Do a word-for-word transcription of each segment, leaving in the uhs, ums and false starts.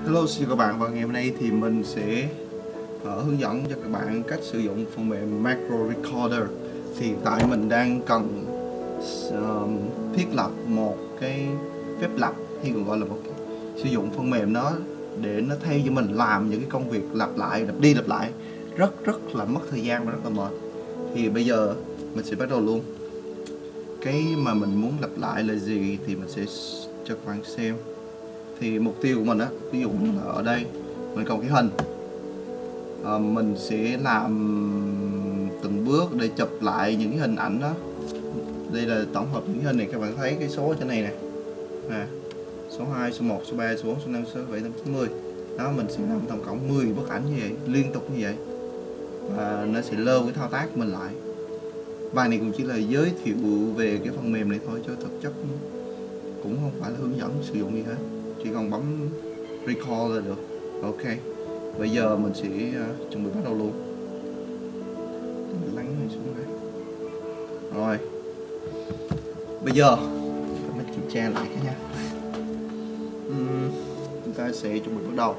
Hello, xin chào các bạn. Và ngày hôm nay thì mình sẽ uh, hướng dẫn cho các bạn cách sử dụng phần mềm Macro Recorder. Thì hiện tại mình đang cần uh, thiết lập một cái phép lặp, hay còn gọi là một sử dụng phần mềm đó để nó thay cho mình làm những cái công việc lặp lại, lặp đi lặp lại rất rất là mất thời gian và rất là mệt. Thì bây giờ mình sẽ bắt đầu luôn. Cái mà mình muốn lặp lại là gì thì mình sẽ cho các bạn xem. Thì mục tiêu của mình á, ví dụ như là ở đây mình có cái hình, à, mình sẽ làm từng bước để chụp lại những cái hình ảnh đó. Đây là tổng hợp những cái hình này, các bạn thấy cái số ở trên này nè, à, số hai, số một, số ba, số bốn, số năm, số bảy, tám, chín, mười. Đó, mình sẽ làm tổng cộng mười bức ảnh như vậy, liên tục như vậy, và nó sẽ lưu cái thao tác của mình lại. Bài này cũng chỉ là giới thiệu về cái phần mềm này thôi, chứ thực chất cũng không phải là hướng dẫn sử dụng gì hết, chỉ còn bấm record là được. Ok, bây giờ mình sẽ uh, chuẩn bị bắt đầu luôn. Mình lắng này xuống đây. Rồi, bây giờ mình kiểm tra lại cái nha. uhm, chúng ta sẽ chuẩn bị bắt đầu.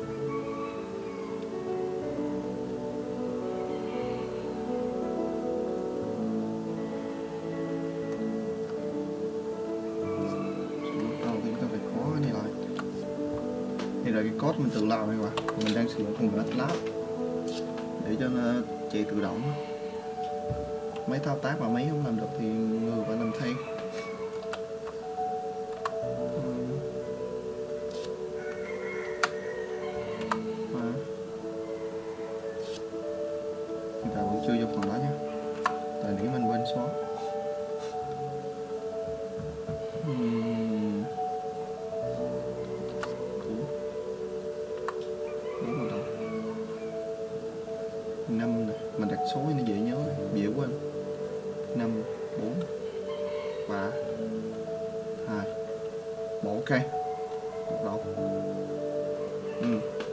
Đây là cái code mình tự làm này các bạn. Mình đang sử dụng phần mềm Lab để cho nó chạy tự động. Mấy thao tác mà mấy không làm được thì người phải làm thay. Hiện tại vẫn chưa vô phần đó nhé, tại nãy mình quên xóa. Năm này, mình đặt số nó dễ nhớ, dễ quên. Năm, bốn, ba, hai, một. Ok, bắt đầu. ừ.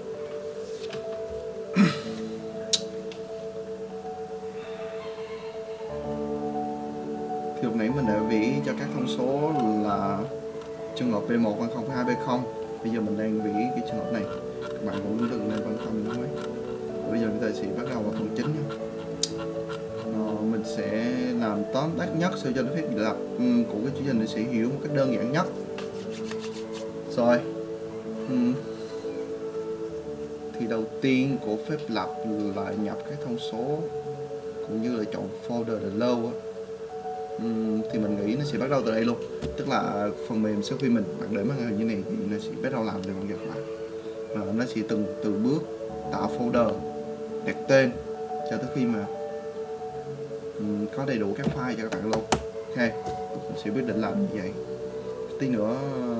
Thì lúc nãy mình đã vẽ cho các thông số là trường hợp P một bằng không phẩy hai B không. Bây giờ mình đang vẽ cái trường hợp này, các bạn cũng đừng nên quan tâm nữa. Bây giờ chúng ta sẽ bắt đầu vào phần chính nhé. Ờ, mình sẽ làm tóm tắt nhất sao cho nó phép lập của cái chương trình này sẽ hiểu một cách đơn giản nhất. Rồi, uhm. thì đầu tiên của phép lập là nhập các thông số cũng như là chọn folder để lưu á. Uhm, thì mình nghĩ nó sẽ bắt đầu từ đây luôn, tức là phần mềm sau khi mình đặt để màn hình như này thì nó sẽ bắt đầu làm từ bằng vật lại, và nó sẽ từng từ bước tạo folder, đặt tên cho tới khi mà um, có đầy đủ các file cho các bạn luôn. Ok, mình sẽ quyết định làm như vậy. Tí nữa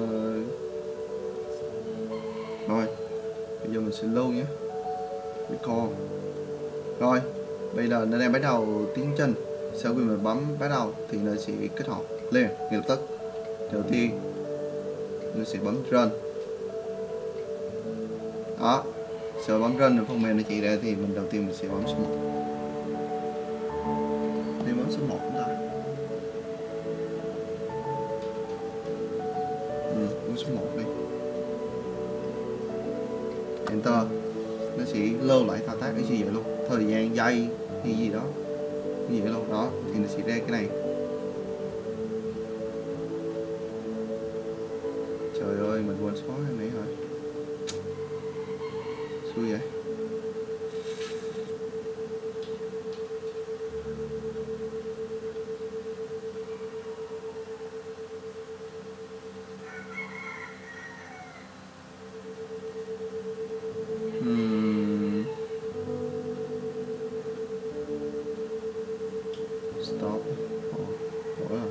rồi, bây giờ mình sẽ lưu nhé, record. Rồi, bây giờ nó đang bắt đầu tiến trình. Sau khi mình bấm bắt đầu thì nó sẽ kết hợp lên ngay lập tức. Đầu tiên nó sẽ bấm run. Đó, sau bấm run ở phần mềm nó chạy ra thì mình đầu tiên mình sẽ bấm số một. Đi bấm số một chúng ta. Ừ, bấm số một đi. Enter. Nó sẽ lưu lại thao tác cái gì vậy luôn, thời gian giây hay gì đó như vậy luôn. Đó thì nó sẽ ra cái này. Trời ơi, mình quên xóa cái này rồi, xui vậy. Hmm. Stop. Ồ, lỗi rồi.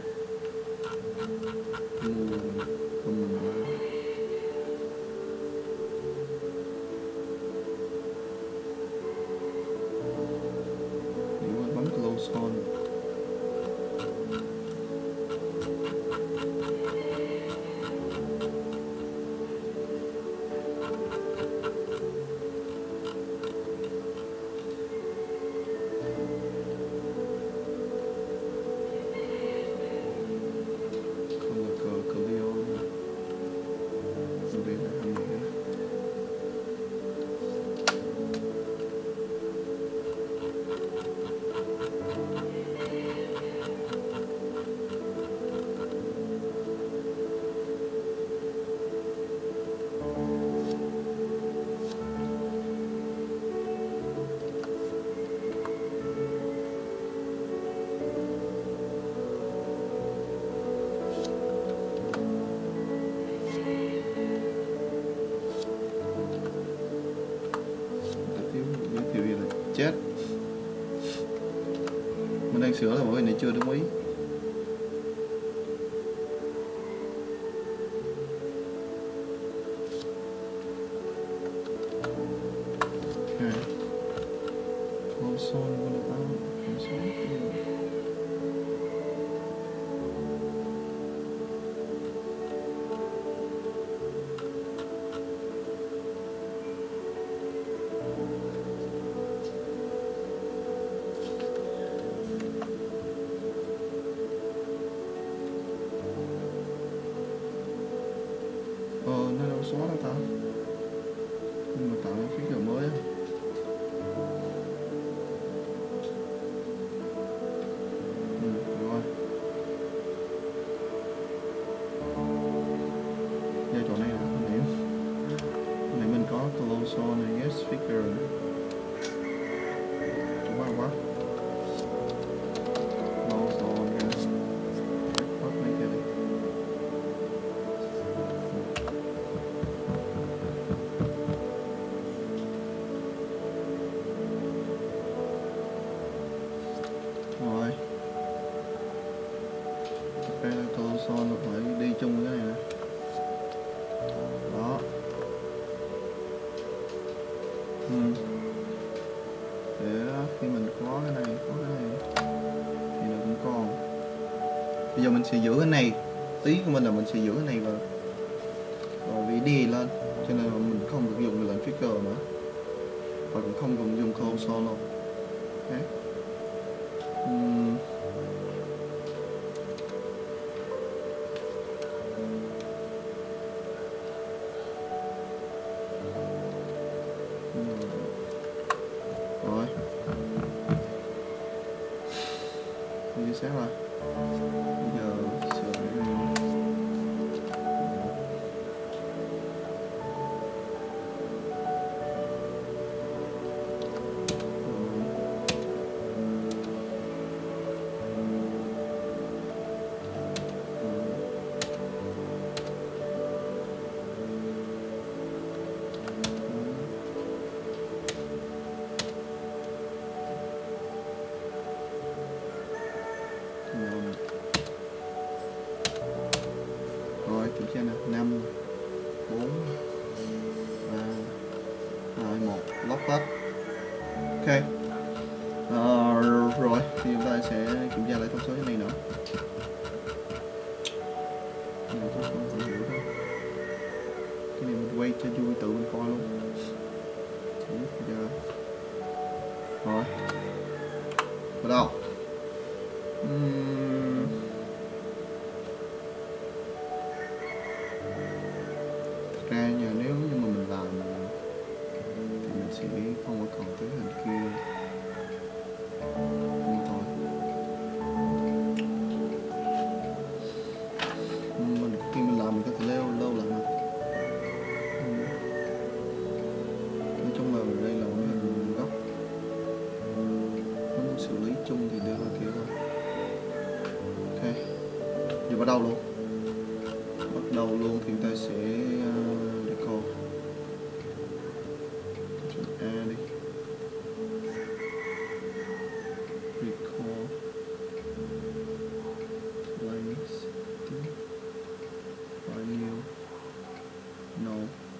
Hmm. Hmm. chết. Mình đang sửa là bởi vì này chưa đúng ý. Ờ, nó đâu xóa đâu ta. Nhưng mà tạo cái figure mới á. Ừ, rồi. Giai đoạn này là cái này. Cái này mình có close on này, yes figure. Chúng ta quá. Close on nha. Back mấy cái này. Rồi. Thật ra là close on nó phải đi chung với cái này nè. Đó. Ừ. Để khi mình có cái này, có cái này thì nó cũng còn. Bây giờ mình sẽ giữ cái này. Ý của mình là mình sẽ giữ cái này vào vào vị đi lên, cho nên là mình không được dùng lệnh figure nữa, và cũng không cần dùng close on luôn. Okay. Uhm. Rồi. Như sáng rồi. Bây giờ sửa cái này. Rồi kiểm tra nè, năm bốn ba hai một, lock hết. Ok. Ờ, rồi thì chúng ta sẽ kiểm tra lại thông số cái này nữa. Cái này tôi không phải hiểu đâu. Cái này mình quay cho vui tự mình coi luôn. Rồi bắt đầu. uhm. Thật ra nha, nếu như mà mình làm thì mình sẽ không có còn cái hình kia. Nhưng thôi, mình khi mình làm mình có thể leo lâu lại mà. uhm. Nói chung là đây là một hình góc. Muốn xử lý chung thì đưa vào kia thôi. Ok, giờ bắt đầu luôn. Bắt đầu luôn thì chúng ta sẽ uh, record. Chọn A đi. Record. Place. File new. No.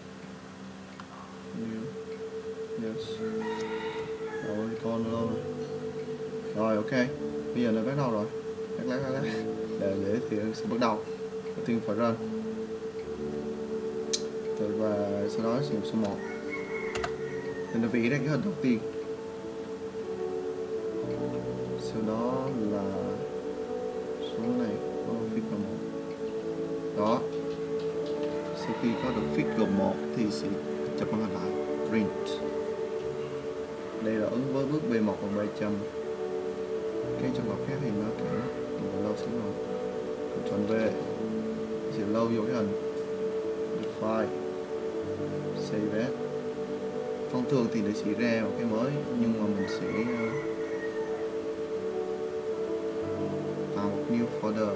New. Yes. Rồi, record luôn rồi. Rồi, ok. Bây giờ nó bắt đầu rồi. Lát lát lát lát. Để để thì sẽ bắt đầu. Đầu tiên phải run. Rồi và sau đó sử dụng số một. Thì nó vẽ ra cái hình đầu tiên. Sau đó là số này có figure một. Đó. Sau khi có được figure một thì sẽ chụp màn hình lại. Print. Đây là ứng với bước B một và B trăm. Cái trường hợp khác thì nó sẽ lâu xuống rồi. Chọn V sẽ lâu vô cái hình file save as. Thông thường thì nó sẽ ra một cái mới, nhưng mà mình sẽ tạo một new folder.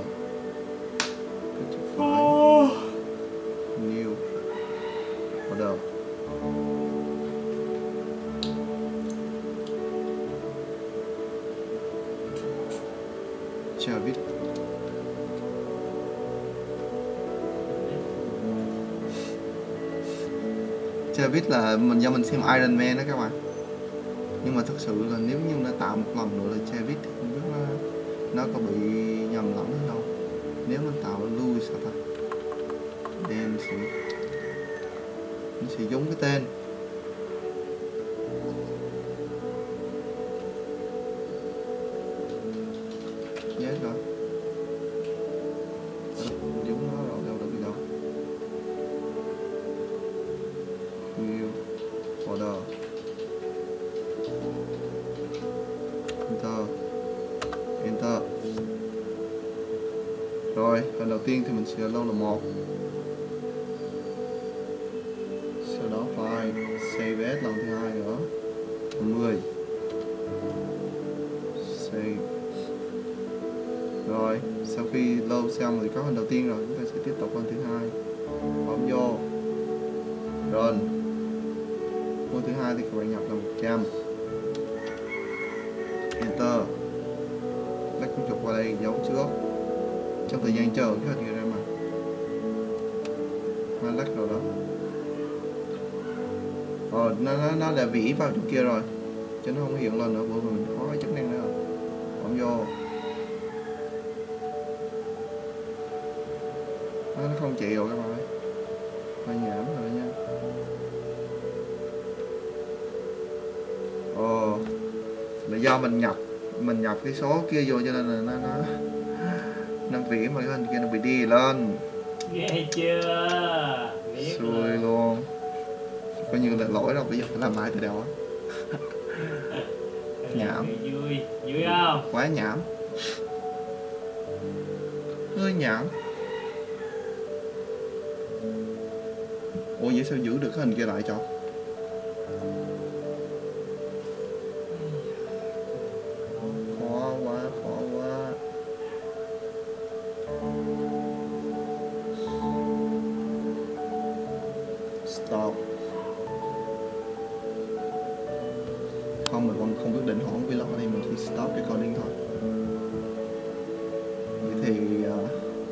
File new folder. Chavit. Chavit là mình do mình xem Iron Man đó các bạn. Nhưng mà thật sự là nếu như nó tạo một lần nữa là Chavit thì không biết nó, nó có bị nhầm lẫn hay không. Nếu mình tạo là Louis sao ta? Để mình sẽ mình sẽ giống cái tên. Yes rồi. Giống nó rồi, đâu đâu đi đâu. New order. Enter. Enter. Rồi, lần đầu tiên thì mình sẽ lâu là một. Sau đó file save as lần thứ hai nữa. mười. Save. Rồi, sau khi load xong thì có phần đầu tiên rồi, chúng ta sẽ tiếp tục phần thứ hai. Bấm vô. Run. Phần thứ hai thì các bạn nhập là một trăm. Enter. Lách con chuột qua đây, dấu trước. Trong thời gian chờ cái hình ra mà. Nó lách rồi đó. Ờ, nó, nó, nó đã vỉ vào chỗ kia rồi. Chứ nó không hiện lên nữa, bởi vì mình có cái chức năng nữa. Bấm vô. Nó không chạy rồi các bạn ơi. Hơi nhảm rồi nha. Ồ, là do mình nhập mình nhập cái số kia vô cho nên là nó nó nó vỉ mà cái hình kia nó bị đi lên. Ghê chưa? Xui luôn. Coi như là lỗi rồi, bây giờ phải làm lại từ đầu á. Nhảm. Vui, vui không? Quá nhảm. Hơi nhảm. Ủa vậy sao giữ được cái hình kia lại cho? Khó quá, khó quá. Stop. Không, mình vẫn không quyết định hoãn vlog ở đây, mình chỉ stop recording thôi. Vậy thì uh,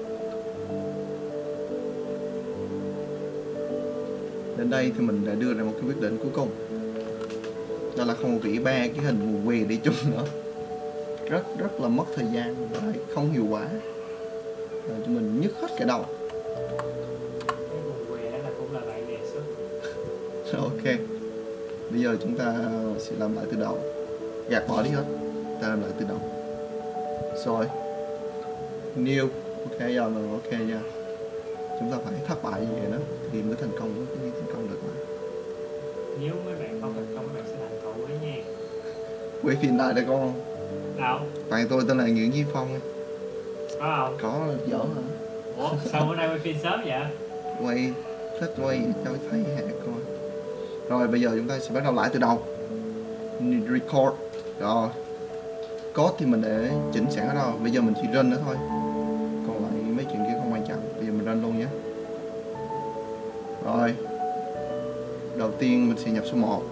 đến đây thì mình đã đưa ra một cái quyết định cuối cùng. Đó là không vỉ ba cái hình mù què đi chung nữa. Rất rất là mất thời gian và không hiệu quả. Rồi cho mình nhức hết cả đầu. Cái vùng quê đó là cũng là bạn đề xuất. Ok. Bây giờ chúng ta sẽ làm lại từ đầu. Gạt bỏ đi hết. Ta làm lại từ đầu. Rồi. New. Ok giờ mình ok nha. Chúng ta phải thất bại như vậy đó thì mới thành công, mới thành công được mà. Nếu mấy bạn không thành công, mấy bạn sẽ thành cậu ấy nha. Quay phim lại đây con. Đâu? Bạn tôi tên là Nguyễn Duy Phong. Có không? Có dở hả? Ủa sao bữa nay quay phim sớm vậy? Quay, thích quay cho thấy hả coi. Rồi bây giờ chúng ta sẽ bắt đầu lại từ đầu. Record. Rồi. Code thì mình để chỉnh sẵn ở đâu. Bây giờ mình chỉ run nữa thôi. Còn lại mấy chuyện kia không quan trọng. Bây giờ mình run luôn nhé. Rồi. Đầu tiên mình sẽ nhập số một.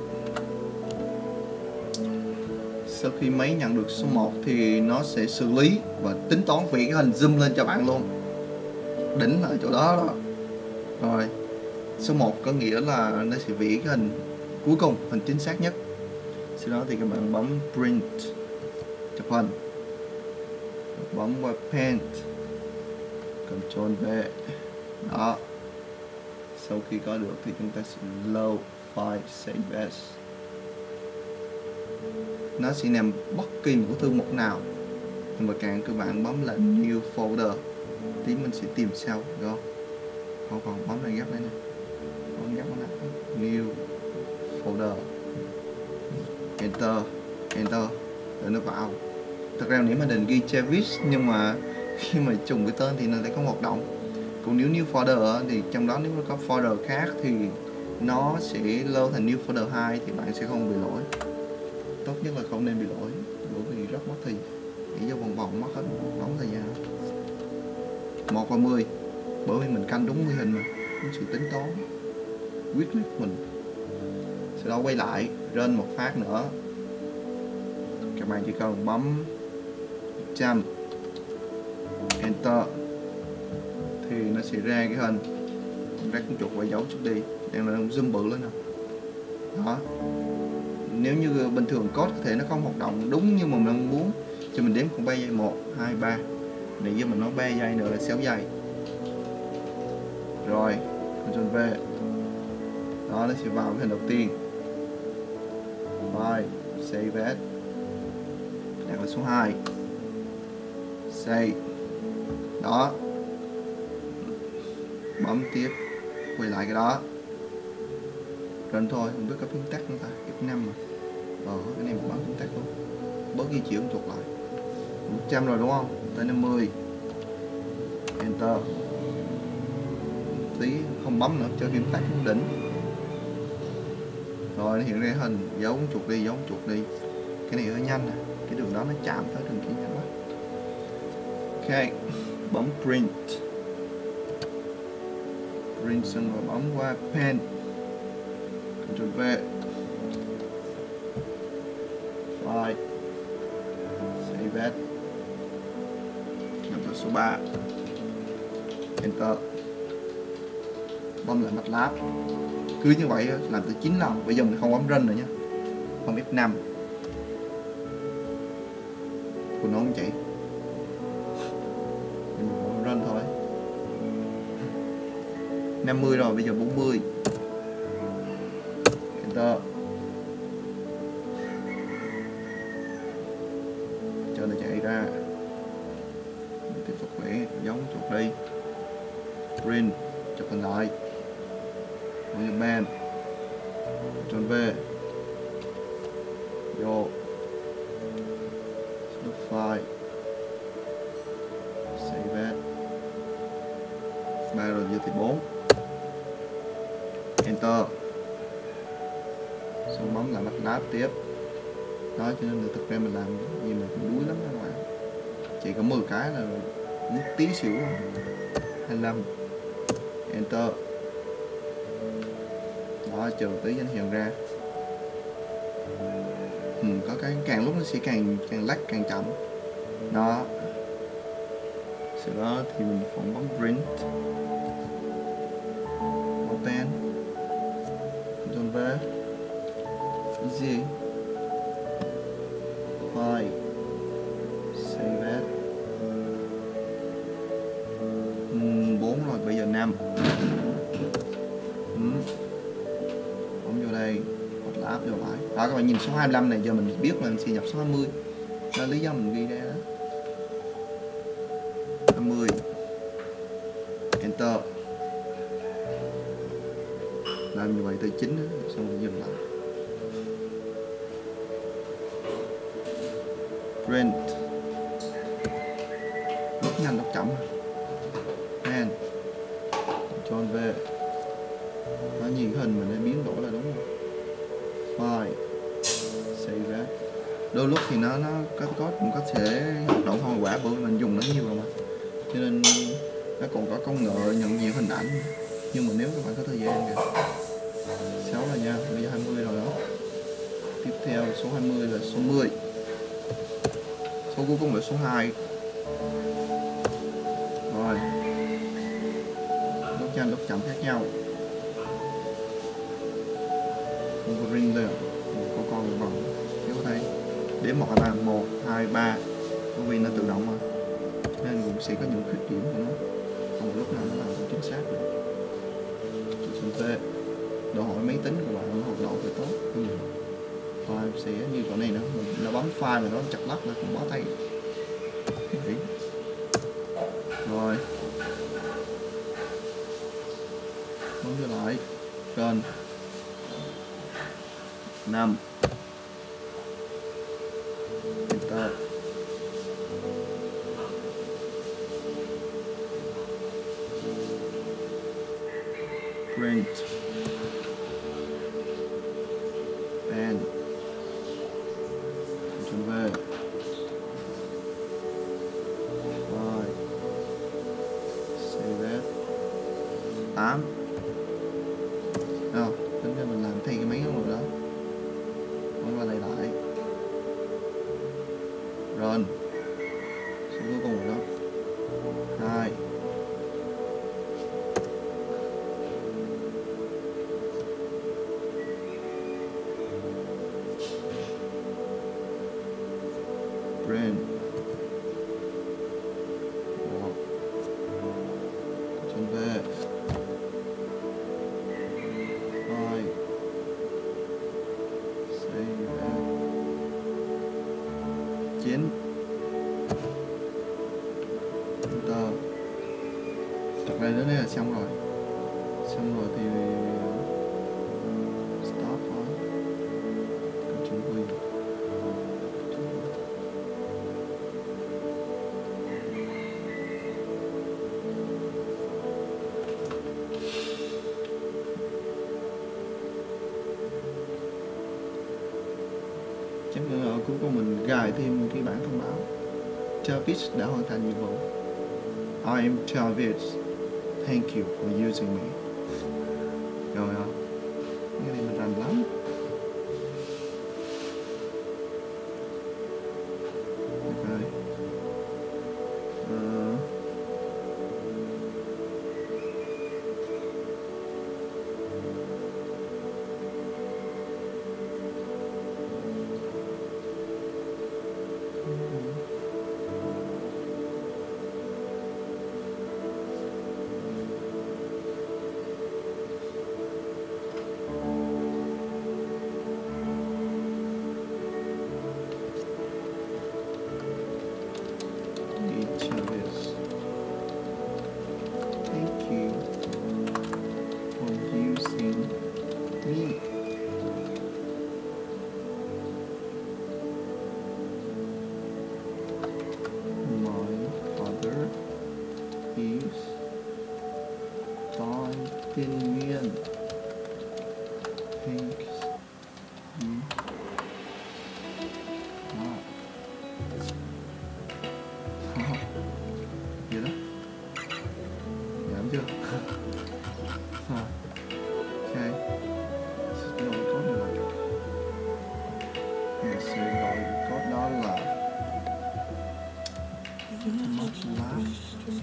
Sau khi máy nhận được số một thì nó sẽ xử lý và tính toán vỉ cái hình zoom lên cho bạn luôn. Đỉnh ở chỗ đó đó. Rồi. Số một có nghĩa là nó sẽ vỉ cái hình cuối cùng, hình chính xác nhất. Sau đó thì các bạn bấm print, chụp hình, bấm qua paint, control V. Đó. Sau khi có được thì chúng ta sẽ load file save as. Nó sẽ nằm bất kỳ một thư mục nào, nhưng mà càng các bạn bấm là new folder tí mình sẽ tìm sau, được không? Không còn bấm này gấp đây nè, bấm gấp này, new folder, enter, enter để nó vào. Thật ra nếu mà định ghi Travis nhưng mà khi mà trùng cái tên thì nó sẽ không hoạt động. Còn nếu new folder thì trong đó nếu nó có folder khác thì nó sẽ load thành new folder hai thì bạn sẽ không bị lỗi. Tốt nhất là không nên bị lỗi bởi vì rất mất thời, nghĩ cho vòng vòng mất hết đóng thời gian. Một và mười bởi vì mình canh đúng mười hình mà, đúng sự tính toán quyết liệt mình. Sau đó quay lại run một phát nữa, các bạn chỉ cần bấm một trăm Enter thì nó sẽ ra cái hình rác con chuột và dấu chút đi, đang là zoom bự lên nè. Đó, nếu như bình thường code có thể nó không hoạt động đúng như mà mình muốn, cho mình đếm khoảng ba giây, một hai ba, nãy giờ mình nói ba giây nữa là sáu giây. Rồi Ctrl V, đó nó sẽ vào cái hình đầu tiên. File, save as, đặt là số hai, save. Đó, bấm tiếp, quay lại cái đó. Run thôi, không biết có phím tắt không ta, F năm mà. Ờ, cái này mình bấm phím tắt luôn, bớt di chuyển chuột lại. Một trăm rồi đúng không? Tới năm mươi, Enter. Tí không bấm nữa, cho phím tắt xuống đỉnh. Rồi nó hiện ra hình dấu chuột đi, dấu chuột đi. Cái này hơi nhanh nè, cái đường đó nó chạm tới đường kia nhanh quá. Ok, bấm print. Print xong rồi bấm qua pen. Ctrl V. File. Save as. Nhập vào số ba. Enter. Bấm lại MATLAB. Cứ như vậy làm từ chín lần. Bây giờ mình không bấm run nữa nhé, bấm F năm của nó không chạy, mình bấm run thôi. Năm mươi rồi, bây giờ bốn mươi. Enter. Cho nó chạy ra. Mình tiếp tục vẽ giống chuột đi. Print, chụp hình lại. Với band. Ctrl V. Vô. File. Save as. ba rồi, giờ thì bốn. Enter. Xong bấm lại MATLAB tiếp. Đó, cho nên là thực ra mình làm gì mình cũng đuối lắm các bạn. Chỉ có mười cái là nước tí xỉu. hai mươi lăm. Enter. Đó, chờ tí cho nó hiện ra. Ừ, có cái càng lúc nó sẽ càng càng lắc càng chậm. Đó. Sau đó thì mình phỏng bấm print. Open. Ctrl V. Easy. File. Save as. bốn rồi, bây giờ năm. Ừ. Bấm vô đây, MATLAB vô lại. Đó, các bạn nhìn số hai mươi lăm này, giờ mình biết là mình sẽ nhập số hai mươi. Đó là lý do mình ghi ra đó. hai mươi. Enter. Làm như vậy tới chín đó, xong rồi dừng lại. Print. Lúc nhanh lúc chậm. And. Ctrl V. Nó nhìn hình mình đã biến đổi là đúng rồi. File. Save as. Đôi lúc thì nó nó có code cũng có thể hoạt động không hiệu quả bởi vì mình dùng nó nhiều rồi mà, cho nên nó còn có công nghệ nhận diện hình ảnh. Nhưng mà nếu các bạn có thời gian kìa. sáu rồi nha, bây giờ hai mươi rồi đó. Tiếp theo số hai mươi là số mười. Số cuối cùng là số hai. Rồi. Lúc nhanh lúc chậm khác nhau. Không có ring lên, có con vòng kéo đây. Đếm một hai ba, một hai ba. Bởi vì nó tự động mà, nên cũng sẽ có những khuyết điểm của nó, không lúc nào nó làm không chính xác được. Ctrl T. Đòi hỏi máy tính của bạn hoạt động phải tốt. Ừ. File sẽ như con này nữa, nó bấm file mà nó chặt lắc là cũng bó tay. Đấy. Rồi. Bấm vô lại. Run. năm. Enter. Print. Pen. Ctrl V. Rồi. Save as. tám. Rồi, tính ra mình làm thay cái máy rồi đó. Bấm qua đây lại. Run. Số cuối cùng rồi đó. friend. Wow. Chân về. Hai. Say that. Chín. Enter. Thật ra đến đây là xong rồi. Xong rồi thì stop thôi. Cần chuẩn bị. Chắc nữa ở cuối cùng mình gài thêm cái bản thông báo. Travis đã hoàn thành nhiệm vụ. I am Travis. Thank you for using me. Rồi không? Cái này mình rành lắm. Ok. Ờ. Tiên Nguyên. Thank you. Đó. Vậy đó. Giảm chưa? Rồi. Ok. Rồi code này là mình sẽ gọi code đó là much last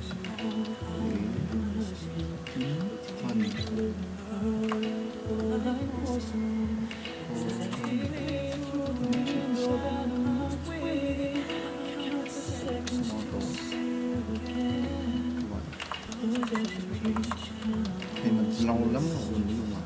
thì mình lâu lắm rồi mình đi ngoài.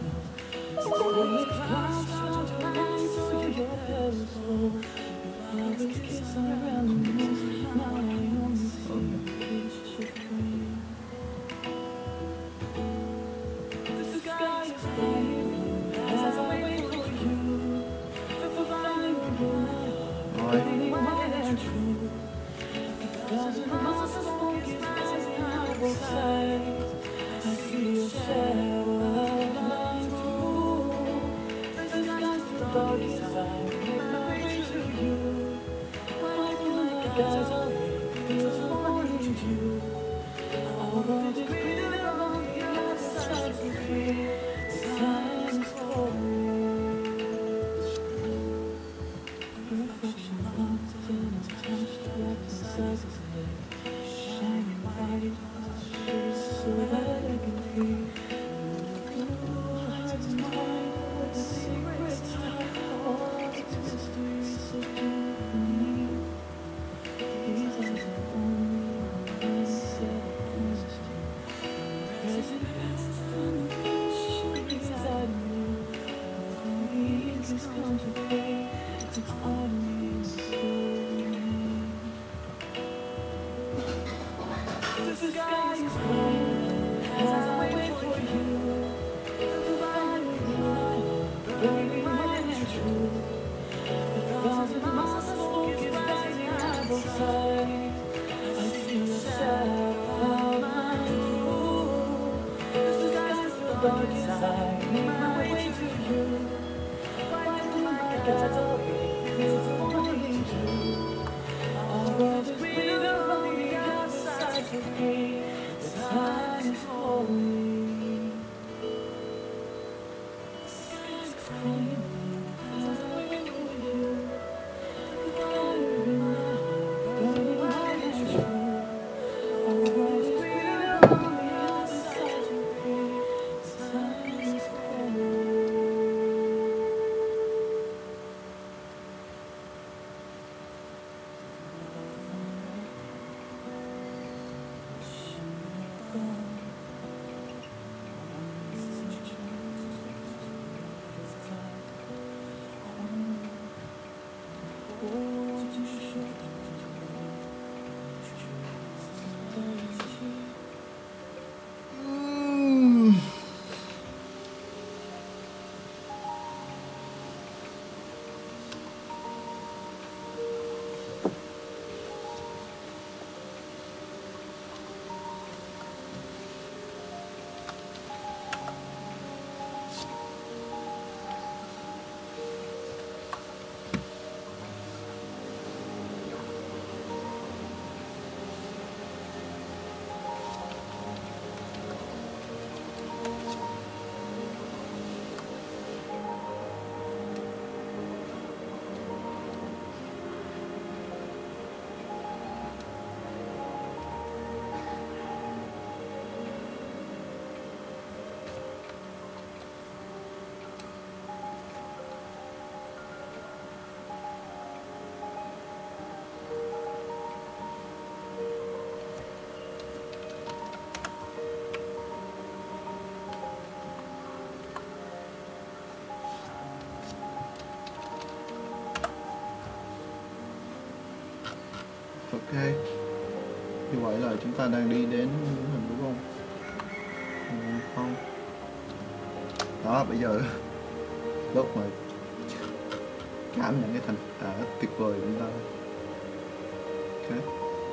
Ok, như vậy là chúng ta đang đi đến hình đúng không? Ừ, không. Đó, bây giờ lúc mà cảm nhận cái thành à, tuyệt vời của chúng ta. Ok.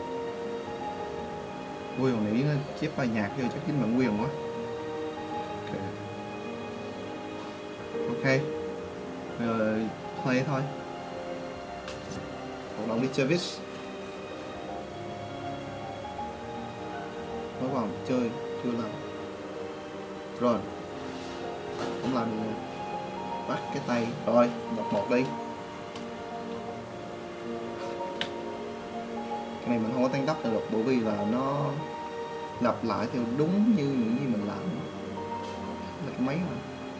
Ui, hồi nãy nó chép bài nhạc vô chắc chính bản quyền quá. Ok. Ok. Bây giờ play thôi. Hoạt động đi service. Mới vào chơi chưa làm rồi không làm gì nữa. Bắt cái tay rồi đọc một đi, cái này mình không có tăng tốc được bởi vì là nó lặp lại theo đúng như những gì mình làm là cái máy mà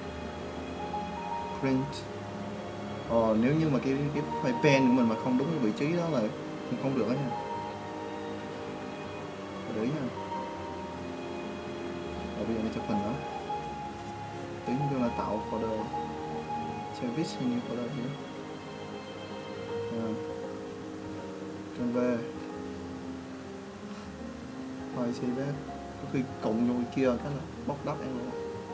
print. Ờ, nếu như mà cái cái file pen của mình mà không đúng cái vị trí đó là không được đó nha, để ý nha. Rồi bây giờ mình chụp hình đó, tính như là tạo folder service hay new folder gì đó. Trên về file save as, có khi cộng vô kia cái là bóc đắp em luôn.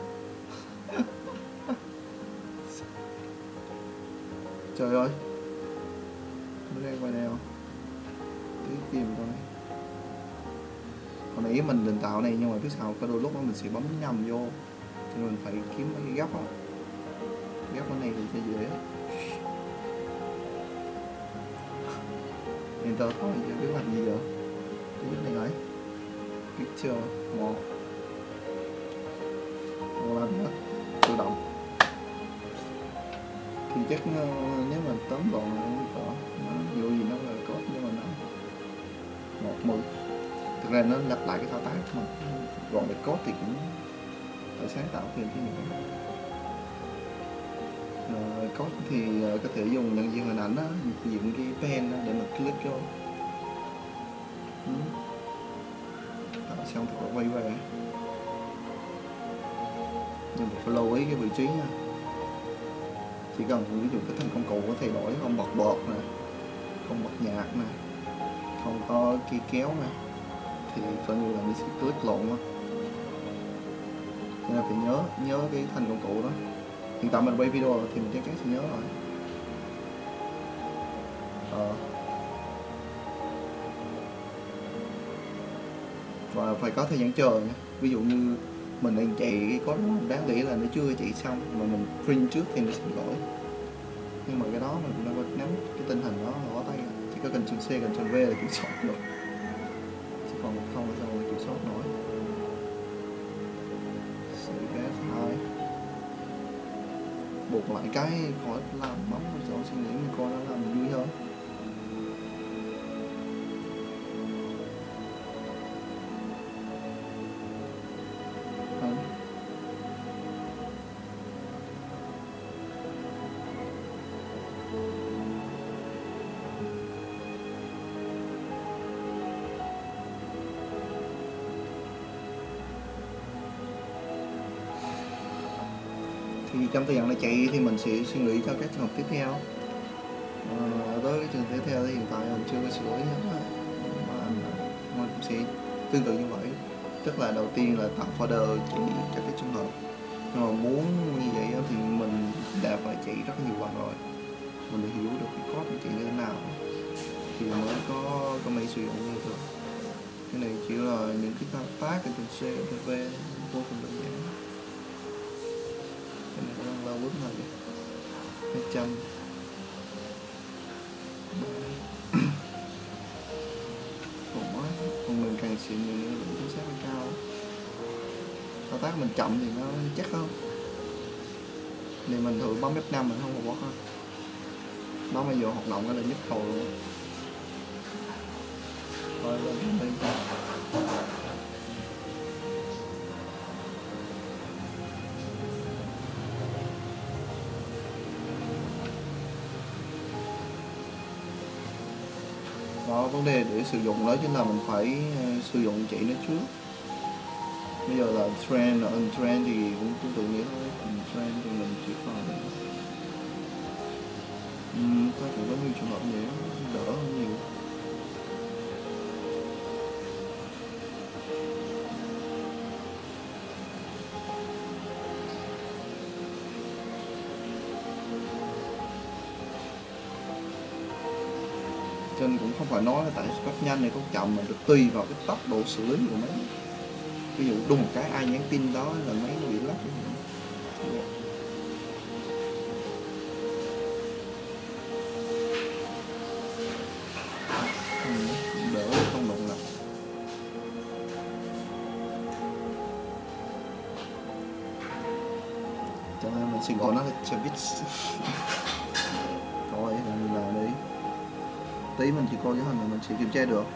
Trời ơi, nó đang quay nào tí tìm coi. Hồi nãy mình định tạo này nhưng mà phía sau có đôi lúc đó mình sẽ bấm nhầm vô, cho nên mình phải kiếm mấy cái góc đó. Góc cái này thì sẽ dễ. Enter thôi, giờ biết làm gì giờ? Cái biết này rồi. Picture một, một làm hết tự động. Thì chắc nếu mà tóm gọn là không có nó dù gì nó là code nhưng mà nó một mực. Thực ra nó lặp lại cái thao tác mà gọn được code thì cũng phải sáng tạo thêm cái nữa. Rồi code thì có thể dùng nhận diện hình ảnh á, nhận diện cái pen để mà click vô. Ừ. Đó, xong thì quay về. Nhưng mà phải lưu ý cái vị trí nha. Chỉ cần ví dụ cái thanh công cụ có thay đổi, không bật bọt nè, không bật nhạc nè, không có kia kéo nè, thì coi như là mình sẽ click lộn á. Nên là phải nhớ nhớ cái thanh công cụ đó. Hiện tại mình quay video thì mình chắc chắn sẽ nhớ rồi. Ờ. Và phải có thời gian chờ nha. Ví dụ như mình đang chạy cái code đáng lẽ là nó chưa chạy xong mà mình print trước thì nó sẽ lỗi. Nhưng mà cái đó mình cũng đang nắm cái tình hình đó là có tay, chỉ có Ctrl C, Ctrl V là kiểm soát được, chứ còn không là sao mà kiểm soát nổi. Save as hai, buộc lại cái khỏi làm bấm cho suy nghĩ mình coi nó làm vui hơn. Thì trong thời gian này chạy thì mình sẽ suy nghĩ cho các trường hợp tiếp theo. uh, tới cái trường tiếp theo thì hiện tại mình chưa có sửa hết á, mà anh mình cũng sẽ tương tự như vậy, tức là đầu tiên là tạo folder chỉ cho cái trường hợp, nhưng mà muốn như vậy thì mình đã phải chạy rất nhiều lần rồi, mình để hiểu được cái code chạy như thế nào thì mới có có máy sử dụng như thường. Cái này chỉ là những cái thao tác ở trên C, trên V vô cùng đơn giản. Cái này đang lâu bước này hai trăm. Còn mình càng xịn thì lượng chính xác càng cao, thao tác mình chậm thì nó chắc hơn. Thì mình thử bấm F năm mình không có bot hơn, nó bây giờ hoạt động cái là nhức đầu luôn. Rồi lên lên đó, vấn đề để sử dụng đó chính là mình phải uh, sử dụng chạy nó trước. Bây giờ là trend là untrend thì cũng tương tự nghĩa thôi, trend thì mình chỉ phải uhm, có thể có nhiều trường hợp vậy đỡ hơn nhiều. Cho nên cũng không phải nói là tại tốc nhanh này tốc chậm mà được tùy vào cái tốc độ xử lý của máy. Ví dụ đùng một cái ai nhắn tin đó là máy nó bị lắc. Ừ, đỡ không động lặp. Cho nên mình xin gọi nó là service. Rồi mình làm đi. Tí mình chỉ coi cái hình này mình sẽ kiểm tra được.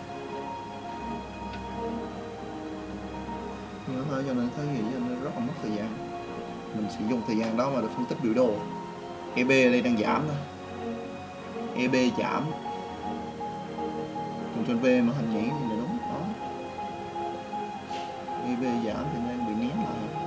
Nhớ thôi cho nên thấy gì cho nên rất là mất thời gian. Mình sẽ dùng thời gian đó mà để phân tích biểu đồ. e bê ở đây đang giảm thôi. e bê giảm. Còn trên V mà hình nhảy thì là đúng đó. e bê giảm thì đang bị nén lại.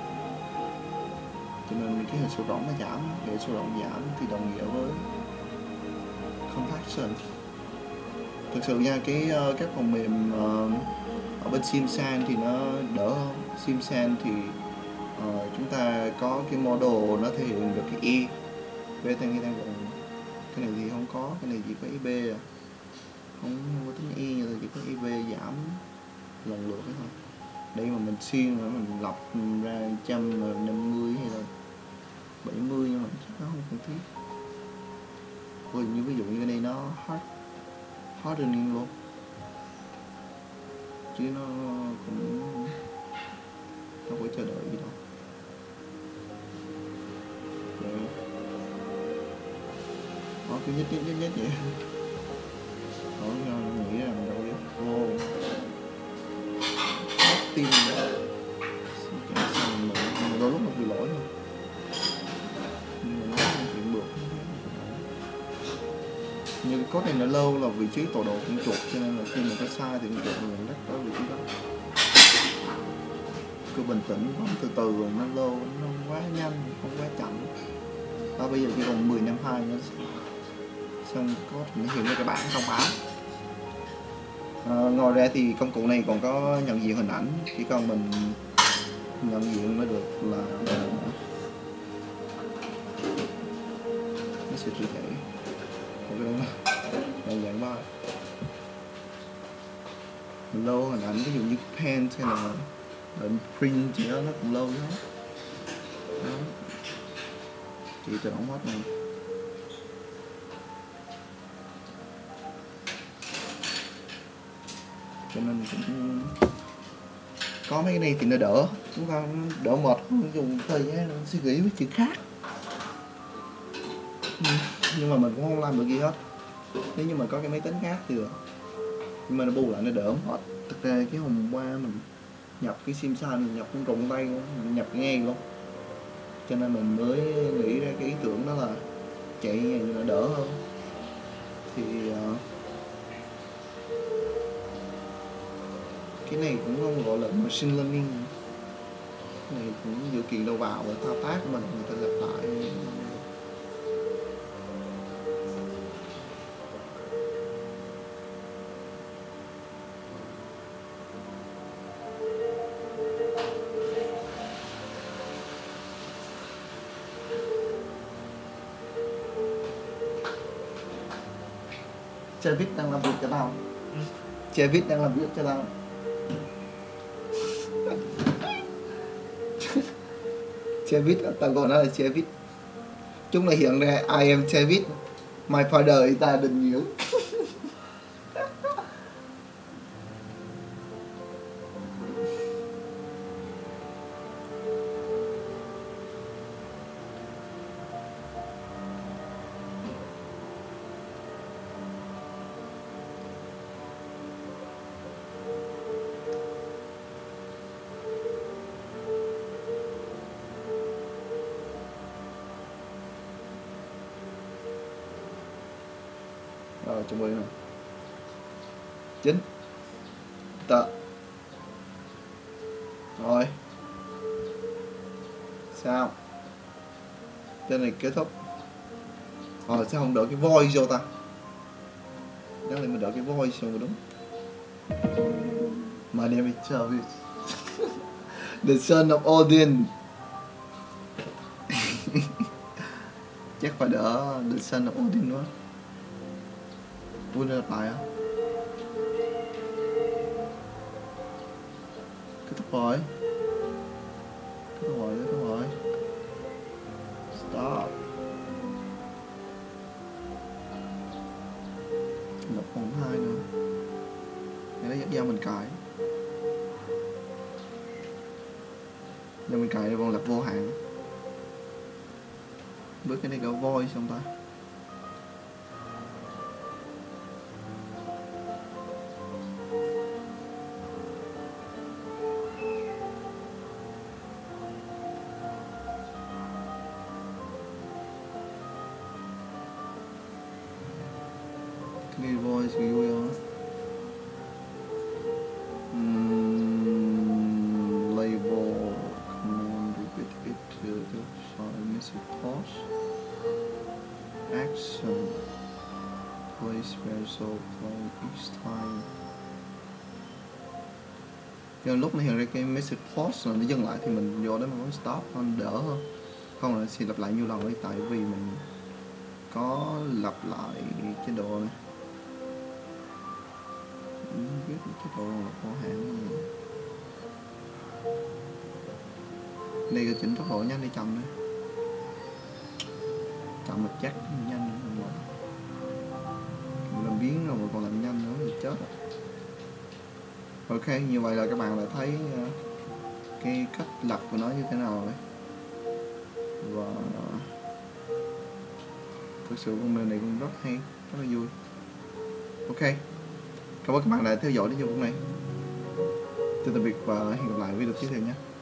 Cho nên cái hệ số rộng nó giảm, hệ số rộng giảm thì đồng nghĩa với compaction. Thực sự nha, cái các phần mềm uh, ở bên Simsan thì nó đỡ hơn. Simsan thì uh, chúng ta có cái model nó thể hiện được cái E về thành cái đang cái này thì không có, cái này chỉ có e bê à. Không, không có tính E nhưng chỉ có e bê giảm lần lượt thôi. Đây mà mình xuyên rồi mình lập ra một trăm năm mươi hay là bảy mươi nhưng mà chắc nó không cần thiết. Ví như ví dụ như cái này nó hot hardening luôn chứ nó cũng không có chờ đợi gì đâu. Đấy. Nó cứ nhích nhích nhích nhích vậy. Đó, nghĩ rằng đâu đấy. Ô tim nữa. Mình đôi lúc nó bị lỗi thôi. Nhưng mà nó không chuyển được. Nhưng cái code này nó lâu là vị trí tọa độ cũng chuột, cho nên là khi mà có sai thì chuột mình lách tới vị trí đó. Cứ bình tĩnh, từ từ rồi nó lâu, nó không quá nhanh, không quá chậm. Đó, bây giờ chỉ còn mười năm hai nữa. Xong code nó hiện ra cái bảng thông báo. À, ngoài ra thì công cụ này còn có nhận diện hình ảnh, chỉ cần mình nhận diện mới được là nó sẽ tự thể. Cái đó là dạng ba mình lâu hình ảnh, ví dụ như pen hay là lệnh print thì đó, nó cũng lâu đó. Đó, chị tự động hết này. Cho nên cũng có mấy cái này thì nó đỡ, chúng ta đỡ mệt, dùng thời gian suy nghĩ với chuyện khác. Nhưng mà mình cũng không làm được gì hết. Nếu như mà có cái máy tính khác thì được. Nhưng mà nó bù lại nó đỡ hết. Thực ra cái hôm qua mình nhập cái Simsan mình nhập cũng trùng tay luôn, mình nhập ngay luôn. Cho nên mình mới nghĩ ra cái ý tưởng đó là chạy như vậy nó đỡ hơn. Thì uh, cái này cũng không gọi là machine learning. Cái này cũng dự kiện đầu vào và thao tác của mình người ta lặp lại. Travis đang làm việc cho tao. Travis đang làm việc cho tao. Travis, tao gọi nó là Travis. Chúng là hiện ra I am Travis. My father is ta đừng nhiều. Rồi chuẩn bị nè. Chín. Tờ. Rồi. Sao? Trên này kết thúc. Rồi sao không đợi cái voice vô ta? Đáng lẽ mình đợi cái voice vô mới đúng. My name is Travis. The son of Odin. Chắc phải đỡ The son of Odin nữa. Vui lặp lại á. Kết thúc rồi. Kết thúc rồi, kết thúc rồi. Stop. Lập vòng hai nữa. Để nó dắt dao mình cài. Dao mình cài vòng lập vô hạn. Bước cái này có voice không ta? Nghe voice thì vui không? Uhm, label command repeat it to the sorry message pause action play special play each time. Cho lúc nó hiện ra cái message pause rồi nó dừng lại thì mình vô đấy mà bấm stop hơn đỡ hơn. Không là sẽ lặp lại nhiều lần đấy, tại vì mình có lặp lại chế độ này. Biết chế độ là có hạn. Đây là chỉnh tốc độ nhanh đi chậm đây. Chậm là chắc nhanh hơn rồi. Mình làm biến rồi mà còn làm nhanh nữa thì chết rồi. Ok, như vậy là các bạn đã thấy cái cách lật của nó như thế nào rồi. Và thực sự con mềm này cũng rất hay, rất là vui. Ok, cảm ơn các bạn đã theo dõi đến giờ phút này. Xin tạm biệt và hẹn gặp lại video tiếp theo nhé.